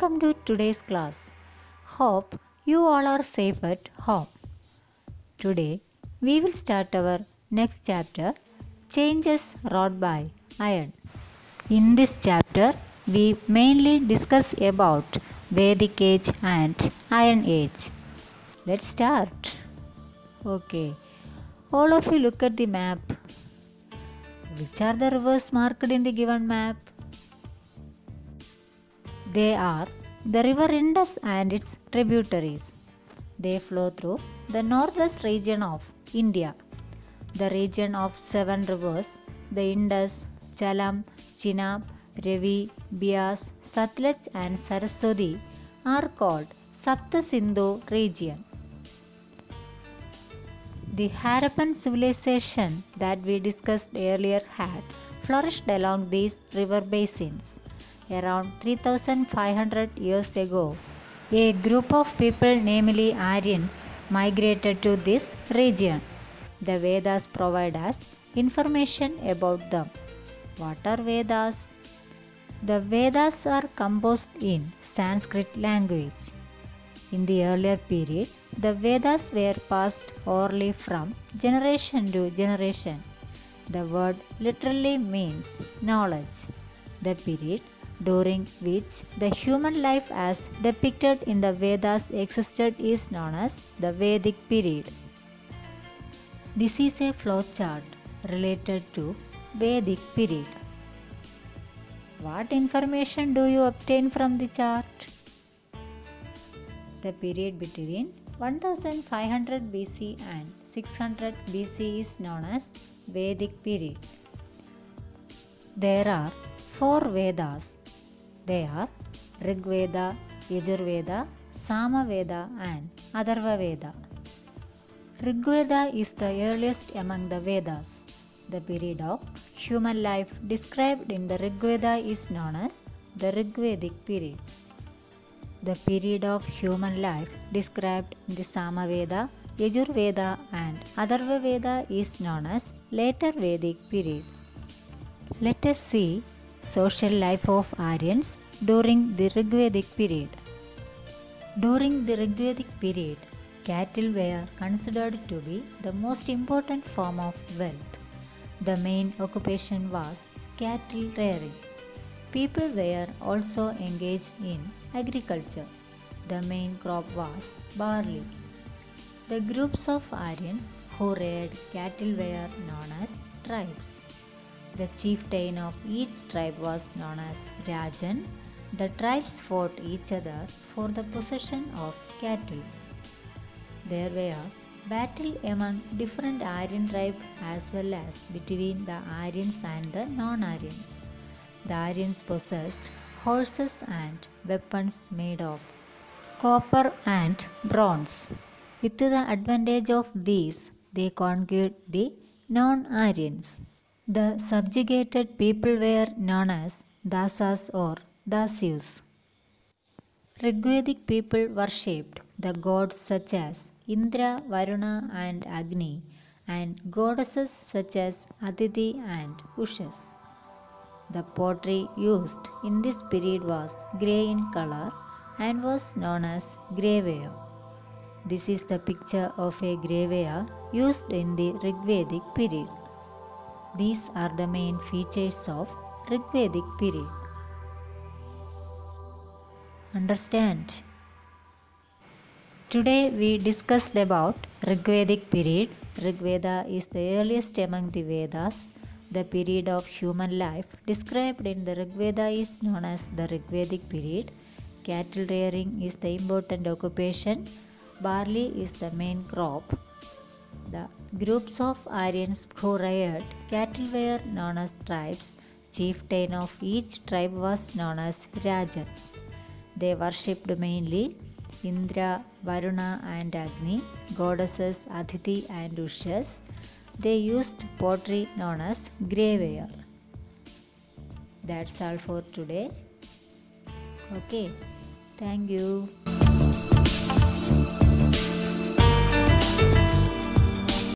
Welcome to today's class. Hope you all are safe at home. Today we will start our next chapter, Changes Wrought by Iron. In this chapter we mainly discuss about Vedic Age and Iron Age. Let's start. Okay, all of you look at the map. Which are the rivers marked in the given map? They are the river Indus and its tributaries. They flow through the northwest region of India. The region of 7 rivers, the Indus, Jhelum, Chenab, Ravi, Beas, Satluj and Saraswati, are called Sapta Sindhu region. The Harappan civilization that we discussed earlier had flourished along these river basins. Around 3500 years ago, a group of people, namely Aryans, migrated to this region. The Vedas provide us information about them. What are Vedas? The Vedas are composed in Sanskrit language. In the earlier period, the Vedas were passed orally from generation to generation. The word literally means knowledge. The period during which the human life as depicted in the Vedas existed is known as the Vedic period. This is a flowchart related to Vedic period. What information do you obtain from the chart? The period between 1500 BC and 600 BC is known as Vedic period. There are 4 Vedas. They are Rig Veda, Yajurveda, Samaveda and Atharva Veda. Rig Veda is the earliest among the Vedas. The period of human life described in the Rig Veda is known as the Rigvedic period. The period of human life described in the Samaveda, Yajurveda and Atharva Veda is known as later Vedic period. Let us see social life of Aryans during the Rigvedic period. During the Rigvedic period, cattle were considered to be the most important form of wealth. The main occupation was cattle rearing. People were also engaged in agriculture. The main crop was barley. The groups of Aryans who reared cattle were known as tribes. The chieftain of each tribe was known as Rajan. The tribes fought each other for the possession of cattle. There were battles among different Aryan tribes as well as between the Aryans and the non-Aryans. The Aryans possessed horses and weapons made of copper and bronze. With the advantage of these, they conquered the non-Aryans. The subjugated people were known as Dasas or Dasyus. Rigvedic people worshipped the gods such as Indra, Varuna and Agni and goddesses such as Aditi and Ushas. The pottery used in this period was grey in color and was known as greyware. This is the picture of a greyware used in the Rigvedic period. These are the main features of Rigvedic period. Understand? Today we discussed about Rigvedic period. Rigveda is the earliest among the Vedas. The period of human life described in the Rigveda is known as the Rigvedic period. Cattle rearing is the important occupation. Barley is the main crop. The groups of Aryans who reared cattle were known as tribes. Chieftain of each tribe was known as Rajan. They worshipped mainly Indra, Varuna and Agni, goddesses Aditi and Ushas. They used pottery known as greyware. That's all for today. Okay, thank you.